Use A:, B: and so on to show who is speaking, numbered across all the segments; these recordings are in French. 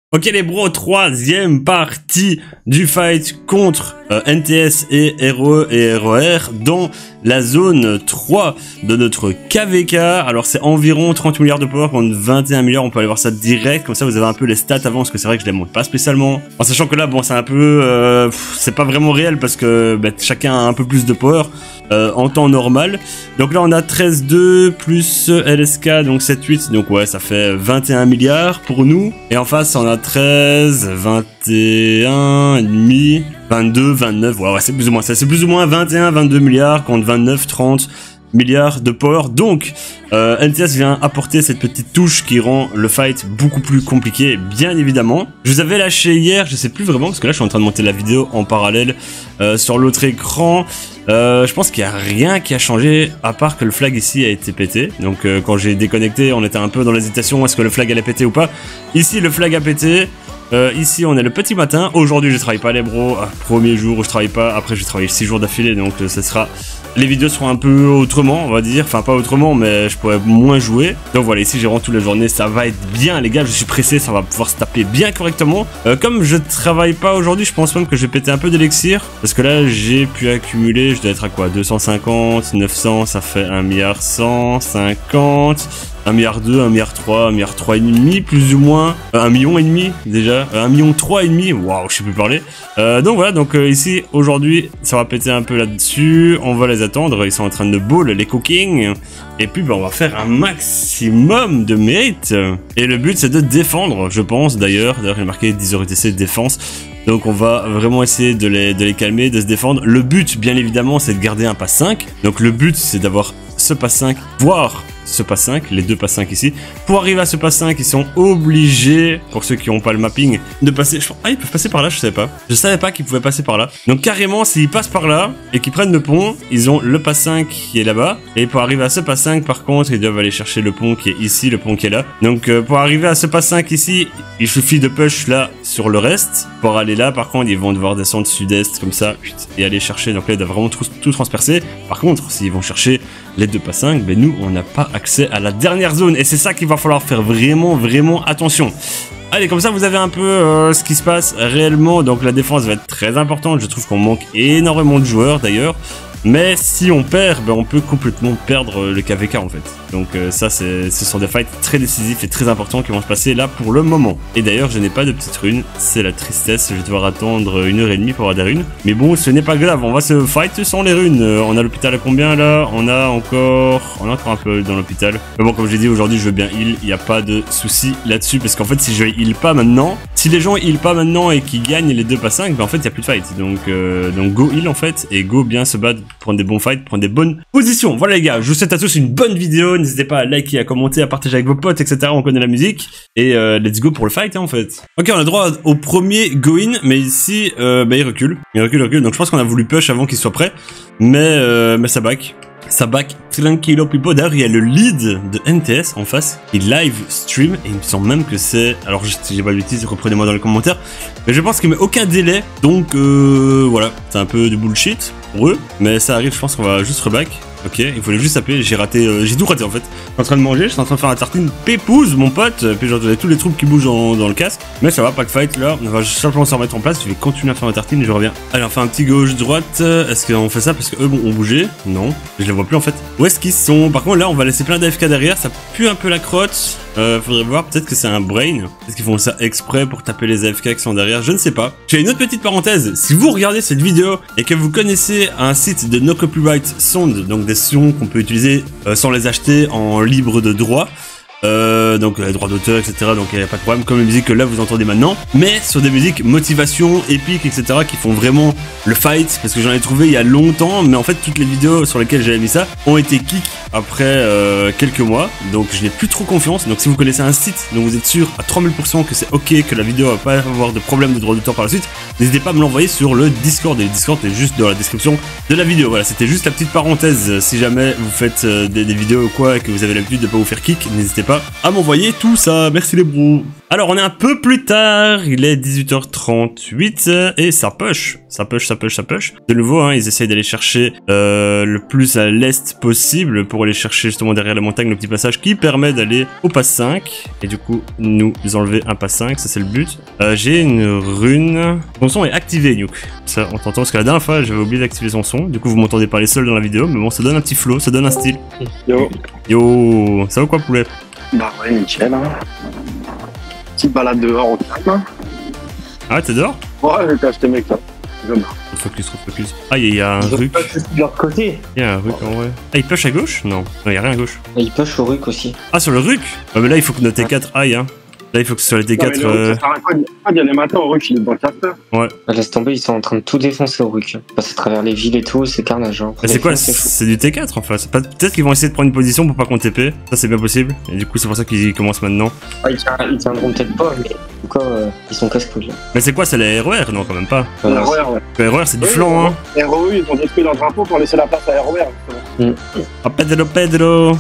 A: Ok les bros, troisième partie du fight contre NTS et RE et RER dans la zone 3 de notre KVK. Alors c'est environ 30 milliards de power contre 21 milliards, on peut aller voir ça direct, comme ça vous avez un peu les stats avant, parce que c'est vrai que je les montre pas spécialement. En sachant que là, bon, c'est un peu... c'est pas vraiment réel parce que chacun a un peu plus de power en temps normal. Donc là on a 13-2 plus LSK, donc 7-8, donc ouais ça fait 21 milliards pour nous. Et en face on a 13, 21 et demi, 22, 29, ouais c'est plus ou moins ça, c'est plus ou moins 21, 22 milliards contre 29, 30 milliards de power. Donc NTS vient apporter cette petite touche qui rend le fight beaucoup plus compliqué, bien évidemment. Je vous avais lâché hier, je sais plus vraiment parce que là je suis en train de monter la vidéo en parallèle sur l'autre écran. Je pense qu'il n'y a rien qui a changé à part que le flag ici a été pété. Donc quand j'ai déconnecté, on était un peu dans l'hésitation, est-ce que le flag allait péter ou pas. Ici le flag a pété. Ici on est le petit matin. Aujourd'hui je travaille pas les bros. Premier jour où je travaille pas. Après je travaille 6 jours d'affilée, donc ça sera... Les vidéos seront un peu autrement, on va dire. Enfin pas autrement, mais je pourrais moins jouer. Donc voilà, ici j'ai rendu toute la journée. Ça va être bien les gars, je suis pressé. Ça va pouvoir se taper bien correctement. Comme je travaille pas aujourd'hui, je pense même que je vais péter un peu d'élixir. Parce que là j'ai pu accumuler, je dois être à quoi, 250, 900, ça fait 1 milliard 150... 1 milliard 2, 1 milliard 3, 1 milliard 3 et demi, plus ou moins, 1 million et demi déjà, 1 million 3 et demi, waouh, je sais plus parler. Donc voilà, donc ici aujourd'hui, ça va péter un peu là-dessus, on va les attendre, ils sont en train de ball les cooking, et puis on va faire un maximum de mérite. Et le but c'est de défendre, je pense d'ailleurs il est marqué 10 ETC défense. Donc on va vraiment essayer de les calmer, de se défendre. Le but bien évidemment c'est de garder un pass 5, donc le but c'est d'avoir ce pass 5, voire ce pass 5, les deux pass 5 ici. Pour arriver à ce pass 5, ils sont obligés, pour ceux qui n'ont pas le mapping, de passer... Ah, ils peuvent passer par là, je savais pas. Je savais pas qu'ils pouvaient passer par là. Donc carrément, s'ils passent par là et qu'ils prennent le pont, ils ont le pass 5 qui est là-bas. Et pour arriver à ce pass 5, par contre, ils doivent aller chercher le pont qui est ici, le pont qui est là. Donc pour arriver à ce pass 5 ici, il suffit de push là sur le reste. Pour aller là, par contre, ils vont devoir descendre sud-est comme ça et aller chercher. Donc là, ils doivent vraiment tout transpercer. Par contre, s'ils vont chercher les deux pass 5, ben nous, on n'a pas accès à la dernière zone. Et c'est ça qu'il va falloir faire vraiment attention. Allez, comme ça, vous avez un peu ce qui se passe réellement. Donc la défense va être très importante. Je trouve qu'on manque énormément de joueurs d'ailleurs. Mais si on perd, ben on peut complètement perdre le KVK en fait. Donc ça, ce sont des fights très décisifs et très importants qui vont se passer là pour le moment. Et d'ailleurs, je n'ai pas de petite rune, c'est la tristesse, je vais devoir attendre 1h30 pour avoir des runes. Mais bon, ce n'est pas grave, on va se fight sans les runes. On a l'hôpital à combien là? On a encore un peu dans l'hôpital. Mais bon, comme j'ai dit, aujourd'hui, je veux bien heal, il n'y a pas de souci là-dessus. Parce qu'en fait, si je heal pas maintenant, si les gens heal pas maintenant et qu'ils gagnent les deux pas 5, ben en fait, il n'y a plus de fight. Donc go heal en fait, et go bien se battre, prendre des bons fights, prendre des bonnes positions. Voilà les gars, je vous souhaite à tous une bonne vidéo. N'hésitez pas à liker, à commenter, à partager avec vos potes, etc. On connaît la musique. Et let's go pour le fight hein, en fait. Ok, on a droit au premier go-in, mais ici, il recule. Il recule. Donc je pense qu'on a voulu push avant qu'il soit prêt. Mais ça back. Ça back tranquillo pipo. D'ailleurs, il y a le lead de NTS en face. Il live stream et il me semble même que c'est... Alors, si j'ai pas de bêtises, reprenez-moi dans les commentaires. Mais je pense qu'il met aucun délai. Donc, voilà. C'est un peu du bullshit pour eux. Mais ça arrive, je pense qu'on va juste reback. Ok, il fallait juste taper, j'ai tout raté en fait. Je suis en train de manger, je suis en train de faire la tartine pépouze mon pote, puis j'entendais tous les troupes qui bougent dans le casque. Mais ça va, pas de fight là, on va simplement se remettre en place, je vais continuer à faire ma tartine et je reviens. Allez, on fait un petit gauche-droite, est-ce qu'on fait ça parce que eux ont bougé? Non, je les vois plus en fait. Où est-ce qu'ils sont? Par contre là, on va laisser plein d'AFK derrière, ça pue un peu la crotte. Faudrait voir, peut-être que c'est un brain. Est-ce qu'ils font ça exprès pour taper les AFK qui sont derrière? Je ne sais pas. J'ai une autre petite parenthèse, si vous regardez cette vidéo et que vous connaissez un site de no copyright sound, donc des sons qu'on peut utiliser sans les acheter en libre de droit, donc les droits d'auteur, etc. Donc il n'y a pas de problème, comme les musiques que là vous entendez maintenant, mais sur des musiques motivation, épiques, etc. qui font vraiment le fight, parce que j'en ai trouvé il y a longtemps, mais en fait toutes les vidéos sur lesquelles j'avais mis ça ont été kick après quelques mois, donc je n'ai plus trop confiance. Donc si vous connaissez un site dont vous êtes sûr à 3000% que c'est ok, que la vidéo va pas avoir de problème de droits d'auteur par la suite, n'hésitez pas à me l'envoyer sur le Discord, et le Discord est juste dans la description de la vidéo. Voilà, c'était juste la petite parenthèse. Si jamais vous faites des vidéos ou quoi et que vous avez l'habitude de pas vous faire kick, n'hésitez pas pas à m'envoyer tout ça. Merci les bros. Alors on est un peu plus tard, il est 18h38 et ça push. De nouveau, hein, ils essayent d'aller chercher le plus à l'est possible pour aller chercher justement derrière la montagne le petit passage qui permet d'aller au pass 5. Et du coup, nous enlever un pass 5, ça c'est le but. J'ai une rune. Son son est activé, Nuke. Ça, on t'entend parce que la dernière fois, j'avais oublié d'activer son son. Du coup, vous m'entendez parler seul dans la vidéo, mais bon, ça donne un petit flow, ça donne un style.
B: Yo.
A: Yo, ça va quoi, poulet?
B: Bah ouais, nickel, hein. Petite balade dehors au calme.
A: Ah, t'es dehors?
B: Ouais, j'ai acheté mes clopes. Je marche.
A: Focus. Ah, il y a un ruc.
C: De leur côté.
A: Il y a un ruc en vrai. Ah, il push à gauche? Non, il y a rien à gauche.
C: Et il push au ruc aussi.
A: Ah, sur le ruc? Ouais, mais là, il faut que notre T4 aille, hein. Là, il faut que ce soit le T4.
B: Il y a les matins au ruc, il est dans le capteur.
A: Ouais.
C: Laisse tomber, ils sont en train de tout défoncer au ruc. Passer à travers les villes et tout, c'est carnage. Hein.
A: Mais c'est quoi? C'est du T4 en fait. Peut-être qu'ils vont essayer de prendre une position pour pas qu'on TP. Ça, c'est bien possible. Et du coup, c'est pour ça qu'ils commencent maintenant.
C: Ah, ils tiendront peut-être pas, mais en tout cas, ils sont casse-couilles.
A: Mais c'est quoi? C'est la RER? Non, quand même pas.
B: La RER, ouais.
A: Le RER, c'est du flanc, hein.
B: ROE, ils ont détruit leur drapeau pour laisser la place à RER.
A: Oh, Pedro.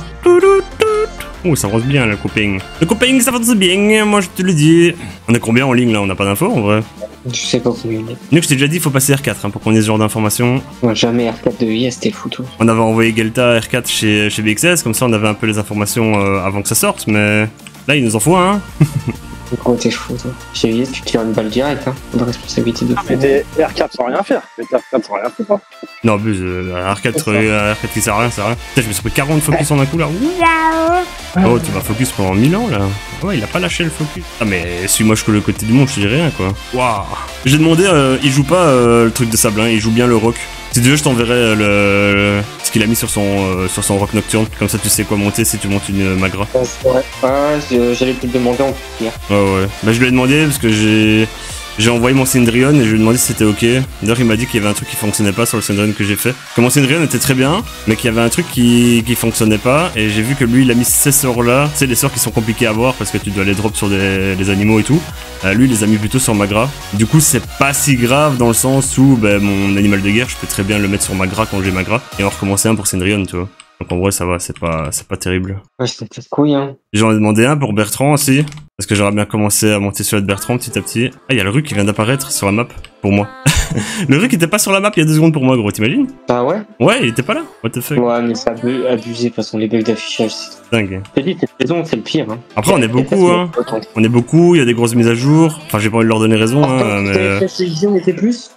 A: Oh, ça avance bien, le copain. Le copain, ça avance bien, moi je te le dis. On est combien en ligne là? On n'a pas d'infos en vrai?
C: Je sais pas combien il est.
A: Nous, je t'ai déjà dit, il faut passer R4 hein, pour qu'on ait ce genre d'informations.
C: Moi, jamais R4 de IS, c'était foutu.
A: On avait envoyé Gelta R4 chez BXS, comme ça on avait un peu les informations avant que ça sorte, mais là il nous en faut un. Hein.
C: Pourquoi t'es fou, toi? Chez IS, tu tires une balle directe, hein. De responsabilité de fou.
B: Mais t'es R4 sans rien faire. Mais t'es R4 sans rien faire, quoi.
A: Non, abuse, R4 qui sert à rien, ça sert à rien. Putain, je me suis pris 40 focus en un coup là. Oh, tu vas focus pendant 1000 ans là. Ouais, il a pas lâché le focus. Ah, mais suis-moi jusqu'au le côté du monde, je te dis rien quoi. Waouh. J'ai demandé, il joue pas le truc de sable, hein, il joue bien le rock. Si tu veux, je t'enverrai ce qu'il a mis sur son rock nocturne. Comme ça, tu sais quoi monter si tu montes une Magra.
C: C'est vrai. J'allais te le demander en pire.
A: Ouais. Bah, je lui ai demandé parce que j'ai envoyé mon Cendrillon et je lui ai demandé si c'était ok. D'ailleurs, il m'a dit qu'il y avait un truc qui fonctionnait pas sur le Cendrillon que j'ai fait. Que mon Cendrillon était très bien, mais qu'il y avait un truc qui fonctionnait pas. Et j'ai vu que lui, il a mis ces sorts là. Tu sais, les sorts qui sont compliqués à voir parce que tu dois les drop sur les animaux et tout. Lui, il les a mis plutôt sur Magra. Du coup, c'est pas si grave dans le sens où mon animal de guerre, je peux très bien le mettre sur Magra quand j'ai Magra. Et en recommencer un pour Cendrillon, tu vois. Donc en vrai, ça va, c'est pas terrible.
C: Ouais, c'était peut-être couille, hein.
A: J'en ai demandé un pour Bertrand aussi. Parce que j'aurais bien commencé à monter sur le Bertrand petit à petit. Ah, il y a le Ruc qui vient d'apparaître sur la map, pour moi. Le Ruc était pas sur la map il y a 2 secondes pour moi, gros, t'imagines?
C: Ah ouais?
A: Ouais, il était pas là. What the fuck?
C: Ouais, mais c'est abusé, de toute façon, les bugs d'affichage, c'est
A: dingue.
C: t'as dit, cette saison, c'est le pire, hein.
A: Après, on est beaucoup, hein. On est beaucoup, il y a des grosses mises à jour. Enfin, j'ai pas envie de leur donner raison, hein, mais...
C: on était plus?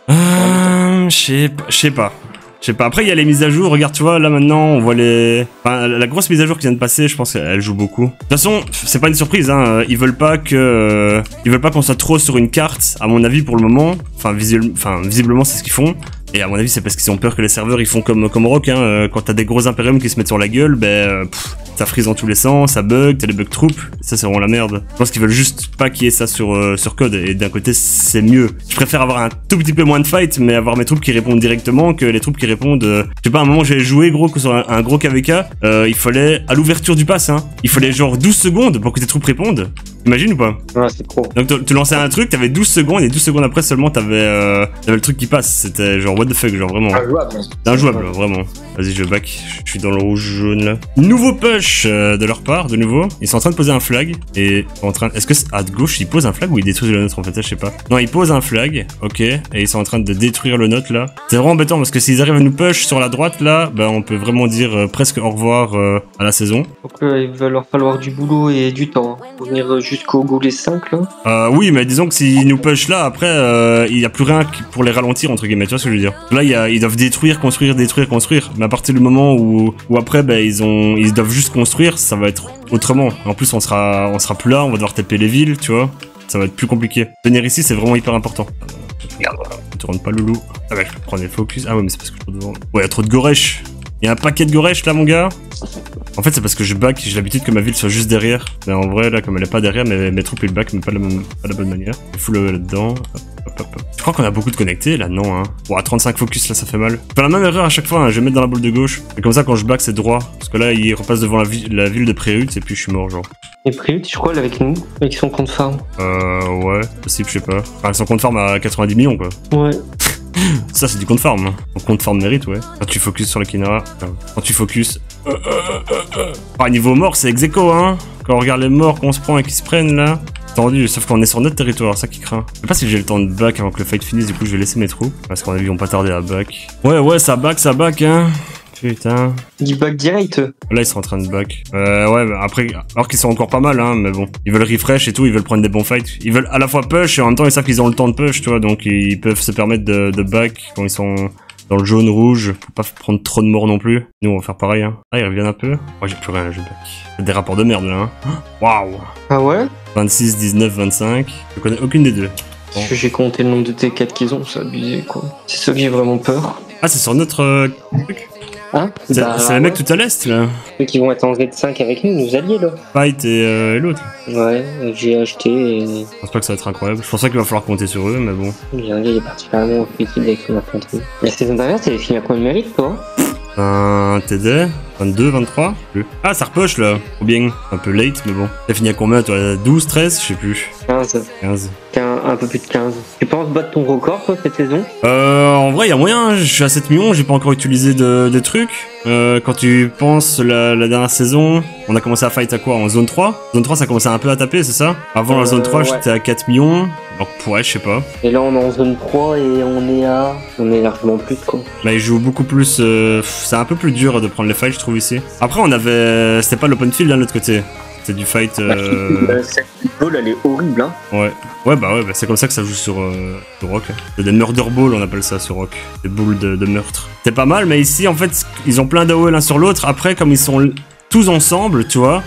A: Je sais pas. Après il y a les mises à jour, regarde tu vois, là maintenant on voit la grosse mise à jour qui vient de passer, je pense qu'elle joue beaucoup. De toute façon, c'est pas une surprise, hein, ils veulent pas qu'on soit trop sur une carte, à mon avis pour le moment. Enfin, visiblement c'est ce qu'ils font. Et à mon avis c'est parce qu'ils ont peur que les serveurs ils font comme Rock, hein, quand t'as des gros impériums qui se mettent sur la gueule, ça frise dans tous les sens, ça bug, t'as des bugs troupes, ça c'est vraiment la merde. Je pense qu'ils veulent juste pas qu'il y ait ça sur code, et d'un côté c'est mieux. Je préfère avoir un tout petit peu moins de fight, mais avoir mes troupes qui répondent directement que les troupes qui répondent... Je sais pas, à un moment j'ai joué gros sur un gros KVK, il fallait, à l'ouverture du pass, hein, il fallait genre 12 secondes pour que tes troupes répondent. Imagine ou pas?
C: Ouais, c'est trop.
A: Donc tu lançais un truc, t'avais 12 secondes, et 12 secondes après seulement t'avais le truc qui passe. C'était genre what the fuck, genre vraiment. Injouable, vraiment. Vas-y, je back, je suis dans le rouge-jaune là. Nouveau push de leur part, de nouveau. Ils sont en train de poser un flag, et est-ce que à gauche ils posent un flag ou ils détruisent le nôtre en fait, ça je sais pas. Non, ils posent un flag, ok, et ils sont en train de détruire le nôtre là. C'est vraiment embêtant parce que s'ils arrivent à nous push sur la droite là, on peut vraiment dire presque au revoir à la saison.
C: Donc il va leur falloir du boulot et du temps, hein, pour venir jusqu'au goulet 5 là.
A: Oui, mais disons que s'ils nous push là, après il y a plus rien pour les ralentir entre guillemets, tu vois ce que je veux dire. Là ils doivent détruire, construire, mais à partir du moment où après ils doivent juste construire, ça va être autrement. En plus on sera plus là, on va devoir taper les villes, tu vois. Ça va être plus compliqué. Venir ici c'est vraiment hyper important. Regarde, ne te rentre pas loulou. Ah bah je peux prendre les focus. Ah ouais mais c'est parce que je suis devant. Ouais, il y a trop de Goresh. Il y a un paquet de Goresh là mon gars. En fait c'est parce que je back, j'ai l'habitude que ma ville soit juste derrière. Mais en vrai là comme elle est pas derrière, mes troupes ils back mais pas de la bonne manière. Je fous là-dedans. Hop. Je crois qu'on a beaucoup de connectés là, non hein. Bon à 35 focus là ça fait mal. Je fais la même erreur à chaque fois, hein. Je vais mettre dans la boule de gauche. Et comme ça quand je back c'est droit. Parce que là il repasse devant la ville de Préhut et puis je suis mort genre.
C: Et Préhut je crois avec nous, avec son compte farm.
A: Ouais, possible je sais pas. Enfin son compte farm à 90 millions quoi.
C: Ouais.
A: Ça c'est du compte farm, hein. Ton compte farm mérite ouais. Quand tu focus sur la Kinara, quand tu focus... niveau mort c'est ex aequo hein. Quand on regarde les morts qu'on se prend et qui se prennent là. Tendu, sauf qu'on est sur notre territoire, ça qui craint. Je sais pas si j'ai le temps de back avant que le fight finisse, du coup je vais laisser mes troupes. Parce qu'en avis ils vont pas tarder à back. Ouais, ça back, hein. Putain.
C: Du back direct.
A: Là ils sont en train de back. Ouais, bah, après, alors qu'ils sont encore pas mal, hein, mais bon. Ils veulent refresh et tout, ils veulent prendre des bons fights. Ils veulent à la fois push et en même temps ils savent qu'ils ont le temps de push, tu vois. Donc ils peuvent se permettre de back quand ils sont dans le jaune rouge. Faut pas prendre trop de morts non plus. Nous on va faire pareil, hein. Ah, ils reviennent un peu. Oh, j'ai plus rien là, je back. C'est des rapports de merde là, hein. Waouh.
C: Ah ouais?
A: 26, 19, 25. Je connais aucune des deux. Bon.
C: J'ai compté le nombre de T4 qu'ils ont, c'est abusé quoi. C'est ça que j'ai vraiment peur.
A: Ah, c'est sur notre truc.
C: Hein?
A: C'est les mecs tout à l'est là.
C: Ceux qui vont être en Z5 avec nous, nos alliés là.
A: Fight et l'autre.
C: Ouais, j'ai acheté et.
A: Je pense pas que ça va être incroyable. Je pense pas qu'il va falloir compter sur eux, mais bon.
C: J'ai un gars, il est particulièrement utile avec son infanterie. La saison dernière, t'avais fini à combien de mérite toi?
A: Un TD, 22, 23, plus. Ah, ça repush là. Trop bien. Un peu late, mais bon. T'as fini à combien toi? 12, 13, je sais plus.
C: 15.
A: 15.
C: Un peu plus de 15. Tu penses battre ton record toi cette saison?
A: En vrai, y a moyen. Je suis à 7 millions, j'ai pas encore utilisé de trucs. Quand tu penses la dernière saison, on a commencé à fight à quoi? En zone 3? Zone 3, ça commençait un peu à taper, c'est ça? Avant la zone 3, ouais. J'étais à 4 millions. Donc, ouais, je sais pas.
C: Et là, on est en zone 3 et on est largement plus, quoi.
A: Bah, ils jouent beaucoup plus. C'est un peu plus dur de prendre les fights, je trouve, ici. Après, on avait. C'était pas l'open field, hein, de l'autre côté. C'était du fight.
C: Cette ball, elle est horrible, hein.
A: Ouais, bah, c'est comme ça que ça joue sur Rock. C'est des murder balls, on appelle ça sur Rock. Des boules de meurtre. C'est pas mal, mais ici, en fait, ils ont plein d'AOE l'un sur l'autre. Après, comme ils sont tous ensemble, tu vois.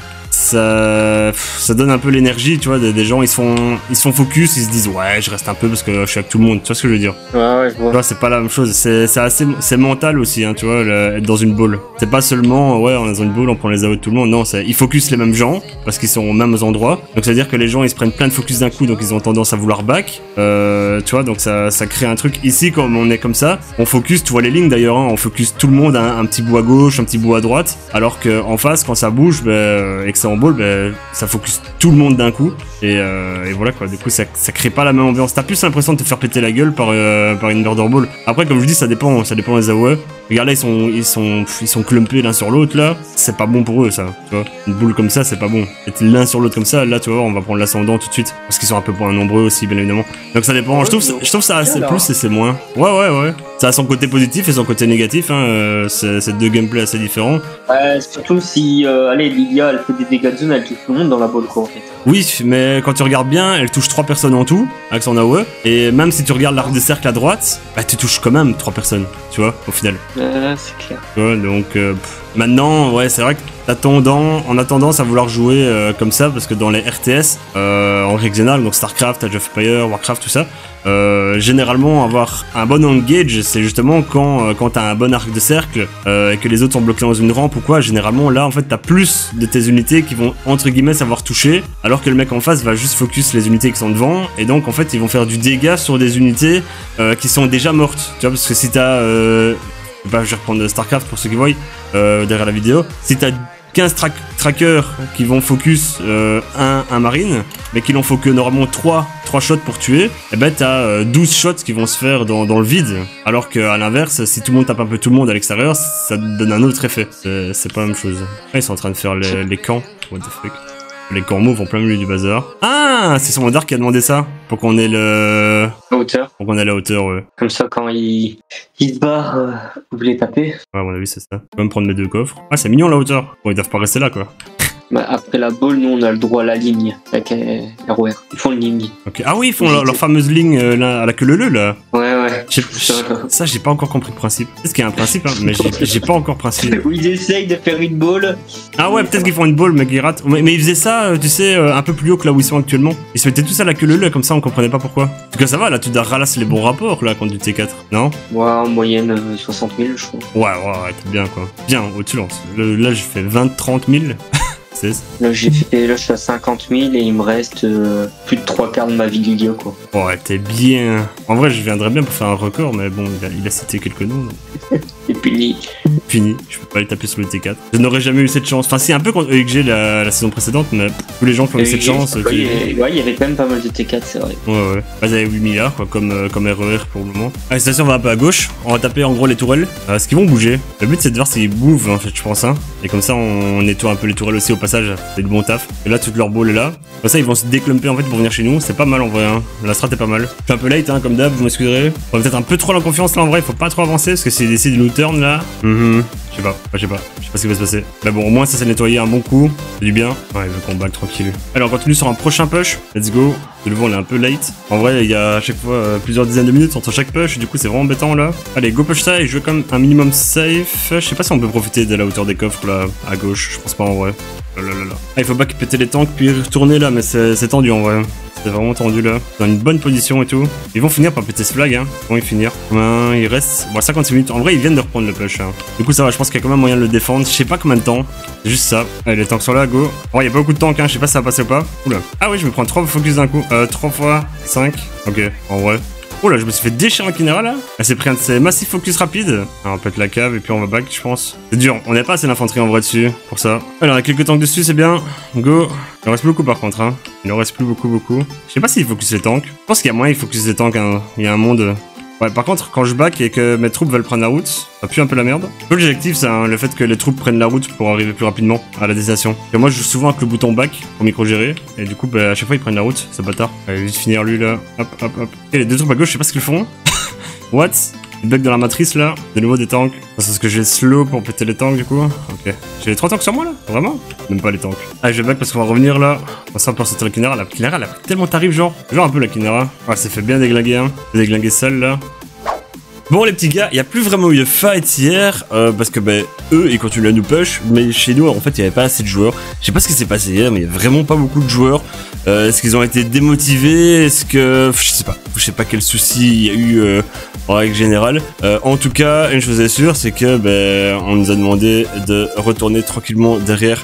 A: Ça donne un peu l'énergie, tu vois, des gens, ils se font focus, ils se disent ouais, je reste un peu parce que je suis avec tout le monde, tu vois ce que je veux dire?
C: Ouais, je vois.
A: Tu vois, c'est pas la même chose, c'est mental aussi, hein, tu vois, être dans une boule. C'est pas seulement, ouais, on est dans une boule, on prend les AO de tout le monde, non, ils focus les mêmes gens, parce qu'ils sont aux mêmes endroits, donc ça veut dire que les gens, ils se prennent plein de focus d'un coup, donc ils ont tendance à vouloir back, tu vois, donc ça crée un truc. Ici, comme on est comme ça, on focus, tu vois les lignes d'ailleurs, hein, on focus tout le monde, un petit bout à gauche, un petit bout à droite, alors qu'en face, quand ça bouge, et que c'est en ball, ça focus tout le monde d'un coup et voilà quoi, du coup ça crée pas la même ambiance, t'as plus l'impression de te faire péter la gueule par une murder ball. Après comme je dis, ça dépend des AOE. Regarde là, ils sont clumpés l'un sur l'autre là, c'est pas bon pour eux ça, tu vois. Une boule comme ça, c'est pas bon. Être l'un sur l'autre comme ça, là tu vois, on va prendre l'ascendant tout de suite parce qu'ils sont un peu moins nombreux aussi bien évidemment. Donc ça dépend, je trouve ça assez plus et c'est moins. Ouais. Ça a son côté positif et son côté négatif, hein. C'est deux gameplays assez différents.
C: Surtout si allez, Lilia elle fait des dégâts de zone, elle touche tout le monde dans la balle quoi en fait.
A: Oui, mais quand tu regardes bien, elle touche 3 personnes en tout avec son AOE, et même si tu regardes l'arc de cercle à droite, bah tu touches quand même 3 personnes, tu vois, au final.
C: C'est clair.
A: Ouais, donc maintenant, ouais, c'est vrai que on a tendance à vouloir jouer comme ça parce que dans les RTS en régional, donc Starcraft, Age of Empires, Warcraft, tout ça, généralement avoir un bon engage, c'est justement quand t'as un bon arc de cercle et que les autres sont bloqués dans une rampe ou quoi. Généralement là en fait t'as plus de tes unités qui vont entre guillemets savoir toucher, alors que le mec en face va juste focus les unités qui sont devant, et donc en fait ils vont faire du dégât sur des unités qui sont déjà mortes, tu vois, parce que si t'as je vais reprendre Starcraft pour ceux qui voient derrière la vidéo, si t'as 15 trackers qui vont focus un marine, mais qui n'en faut que normalement 3 shots pour tuer, et ben t'as 12 shots qui vont se faire dans le vide. Alors qu'à l'inverse, si tout le monde tape un peu tout le monde à l'extérieur, ça donne un autre effet. C'est pas la même chose. Là, ils sont en train de faire les camps. What the fuck. Les camps mauves en plein milieu du bazar. Ah, c'est son Mandar qui a demandé ça. Pour qu'on ait
C: la hauteur.
A: Pour qu'on ait la hauteur, ouais.
C: Comme ça, quand il se barre, vous voulez taper.
A: Ouais, à mon avis, c'est ça. Je vais même prendre mes 2 coffres. Ah, c'est mignon la hauteur. Bon, ils doivent pas rester là, quoi.
C: Bah, après la ball, nous on a le droit à la ligne avec ROR. Ils font une ligne.
A: Ok. Ah oui, ils font leur fameuse ligne là, à la queue leu là.
C: Ouais.
A: Ça, j'ai pas encore compris le principe. Peut-être qu'il y a un principe, hein, mais j'ai pas encore principe.
C: Où ils essayent de faire une ball.
A: Ah ouais, peut-être qu'ils font une ball, mais qu'ils ratent. Mais ils faisaient ça, tu sais, un peu plus haut que là où ils sont actuellement. Ils se mettaient tous à la queue leu, comme ça on comprenait pas pourquoi. En tout cas, ça va, là, tu dois ralasser les bons rapports là contre du T4, non?
C: Ouais, en moyenne 60 000, je crois.
A: Ouais, t'es bien quoi. Bien, au-dessus, là, j'ai fait 20-30 000.
C: Là, je suis à 50 000 et il me reste plus de 3/4 de ma vie Lilia, quoi.
A: Ouais, t'es bien. En vrai, je viendrais bien pour faire un record, mais bon, il a cité quelques noms. Donc.
C: Et puis,
A: fini, je peux pas aller taper sur le T4. Je n'aurais jamais eu cette chance. Enfin, si, un peu contre EXG la saison précédente, mais tous les gens qui ont eu cette chance.
C: Ouais, il y avait quand même pas mal de T4, c'est vrai.
A: Ouais. Bah, ils avaient 8 milliards, quoi, comme RER pour le moment. Allez, cette station va un peu à gauche. On va taper en gros les tourelles. Ce qui vont bouger. Le but, c'est de voir s'ils bougent, en fait, je pense. Hein. Et comme ça, on nettoie un peu les tourelles aussi au passage, c'est du bon taf. Et là, toute leur ball est là. Comme ça, ils vont se déclumper en fait pour venir chez nous. C'est pas mal en vrai, hein. La strat est pas mal. Je suis un peu late, hein, comme d'hab, vous m'excuserez. On va peut-être un peu trop la confiance là en vrai, faut pas trop avancer parce que c'est d'essayer de nous turn là. Je sais pas ce qui va se passer. Mais bon, au moins ça s'est nettoyé un bon coup. C'est du bien. Ouais, le combat tranquille. Allez, on continue sur un prochain push. Let's go. De nouveau, on est un peu late. En vrai, il y a à chaque fois plusieurs dizaines de minutes entre chaque push. Du coup, c'est vraiment embêtant là. Allez, go push ça et je veux comme un minimum safe. Je sais pas si on peut profiter de la hauteur des coffres là à gauche. Je pense pas en vrai. Ah, il faut pas péter les tanks puis retourner là, mais c'est tendu en vrai. C'est vraiment tendu là. Dans une bonne position et tout. Ils vont finir par péter ce flag, hein. Ils vont y finir. Il reste 56 minutes. En vrai, ils viennent de reprendre le push. Hein. Du coup, ça va. Je pense qu'il y a quand même moyen de le défendre. Je sais pas combien de temps. C'est juste ça. Allez, les tanks sont là, go. Oh, il y a pas beaucoup de tanks, hein. Je sais pas si ça va passer ou pas. Oula. Ah oui, je vais prendre 3 focus d'un coup. 3 fois 5. Ok, en vrai. Oh là, je me suis fait déchirer en Kinera là. Elle s'est pris un de ces massifs focus rapides. Alors, on pète la cave et puis on va back, je pense. C'est dur, on n'a pas assez d'infanterie en vrai dessus pour ça. Alors, il y a quelques tanks dessus, c'est bien. Go. Il en reste beaucoup par contre, hein. Il en reste plus beaucoup. Je sais pas s'il focus les tanks. Je pense qu'il y a moyen de focus les tanks, hein. Il y a un monde. Ouais, par contre, quand je back et que mes troupes veulent prendre la route, ça pue un peu la merde. L'objectif, c'est hein, le fait que les troupes prennent la route pour arriver plus rapidement à la destination. Et moi, je joue souvent avec le bouton back pour micro-gérer. Et du coup, bah, à chaque fois, ils prennent la route, ce bâtard. Allez, vite finir lui là. Hop. Et les deux troupes à gauche, je sais pas ce qu'ils font. What? Ils bug dans la matrice là. De nouveau des tanks. C'est ce que j'ai slow pour péter les tanks du coup. Ok. J'ai les 3 tanks sur moi là? Vraiment? Même pas les tanks. Allez, je vais back parce qu'on va revenir là. On va pour sortir la Kinera. La Kinera, elle a tellement tarif genre. Genre un peu la Kinera. Ouais, ça fait bien déglinguer, hein. Déglinguer sale là. Bon les petits gars, il n'y a plus vraiment eu de fight hier parce que eux ils continuent à nous push, mais chez nous en fait il n'y avait pas assez de joueurs. Je sais pas ce qui s'est passé hier, mais il y a vraiment pas beaucoup de joueurs. Est-ce qu'ils ont été démotivés? Est-ce que je sais pas quel souci il y a eu en règle générale. En tout cas, une chose est sûre, c'est que on nous a demandé de retourner tranquillement derrière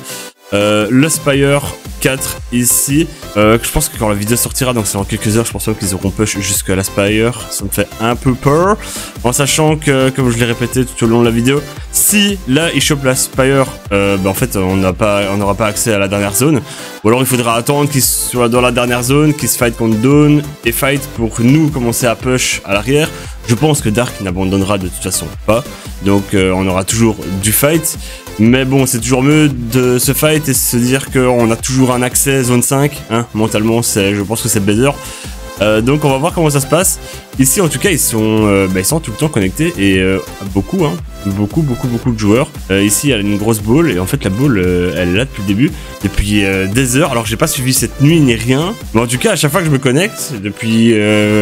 A: le Spire 4 ici. Je pense que quand la vidéo sortira, donc c'est dans quelques heures, je pense pas qu'ils auront push jusqu'à la Spire. Ça me fait un peu peur, en sachant que, comme je l'ai répété tout au long de la vidéo, si là ils chopent la Spire, en fait on n'aura pas accès à la dernière zone. Ou alors il faudra attendre qu'ils soient dans la dernière zone, qu'ils se fight contre Dawn et fight pour nous commencer à push à l'arrière. Je pense que Dark n'abandonnera de toute façon pas, donc on aura toujours du fight. Mais bon, c'est toujours mieux de se fight et se dire qu'on a toujours un accès zone 5, hein, mentalement, je pense que c'est better. Donc on va voir comment ça se passe. Ici en tout cas ils sont tout le temps connectés et beaucoup de joueurs. Ici il y a une grosse ball et en fait la ball elle est là depuis le début, depuis des heures. Alors j'ai pas suivi cette nuit ni rien, mais en tout cas à chaque fois que je me connecte depuis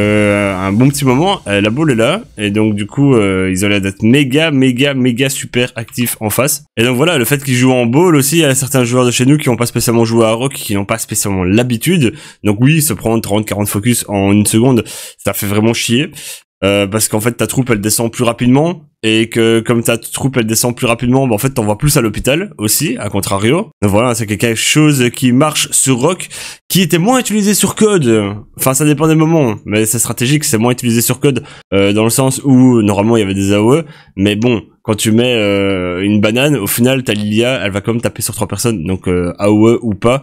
A: un bon petit moment, la ball est là et donc du coup ils ont l'air d'être méga super actifs en face. Et donc voilà, le fait qu'ils jouent en ball aussi, il y a certains joueurs de chez nous qui n'ont pas spécialement joué à Rock, qui n'ont pas spécialement l'habitude. Donc oui, se prendre 30-40 focus en une seconde, ça fait vraiment chier. Parce qu'en fait ta troupe elle descend plus rapidement et que comme ta troupe elle descend plus rapidement, en fait t'envoies plus à l'hôpital aussi, à contrario. Donc voilà, c'est quelque chose qui marche sur Rock, qui était moins utilisé sur Code. Enfin ça dépend des moments, mais c'est stratégique, c'est moins utilisé sur Code dans le sens où normalement il y avait des AOE, mais bon, quand tu mets une banane, au final ta Lilia elle va quand même taper sur 3 personnes, donc AOE ou pas,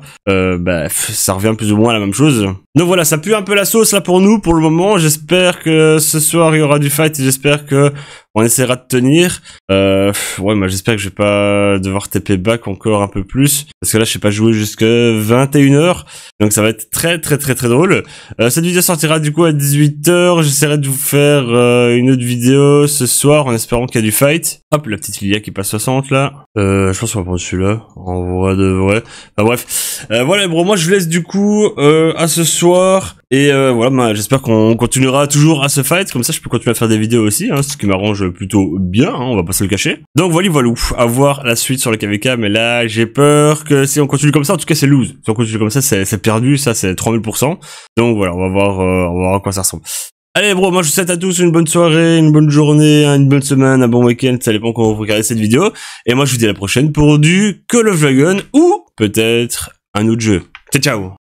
A: ça revient plus ou moins à la même chose. Donc voilà, ça pue un peu la sauce là pour nous pour le moment. J'espère que ce soir il y aura du fight et j'espère que on essaiera de tenir. Ouais, moi j'espère que je vais pas devoir TP back encore un peu plus, parce que là je sais pas jouer jusqu'à 21h, donc ça va être très drôle. Cette vidéo sortira du coup à 18h. J'essaierai de vous faire une autre vidéo ce soir en espérant qu'il y a du fight. Hop, la petite Lilia qui passe 60 là. Je pense qu'on va prendre celui-là en vrai de vrai. Enfin bref, voilà bro, moi je vous laisse du coup à ce soir. Et voilà, j'espère qu'on continuera toujours à se fight, comme ça je peux continuer à faire des vidéos aussi, hein, ce qui m'arrange plutôt bien, hein, on va pas se le cacher. Donc voilà, à voir la suite sur le KVK, mais là j'ai peur que si on continue comme ça, en tout cas c'est lose. Si on continue comme ça, c'est perdu, ça c'est 3000%. Donc voilà, on va voir à quoi ça ressemble. Allez bro, moi je vous souhaite à tous une bonne soirée, une bonne journée, une bonne semaine, un bon week-end, ça dépend quand vous regardez cette vidéo. Et moi je vous dis à la prochaine pour du Call of Dragon ou peut-être un autre jeu. Ciao ciao.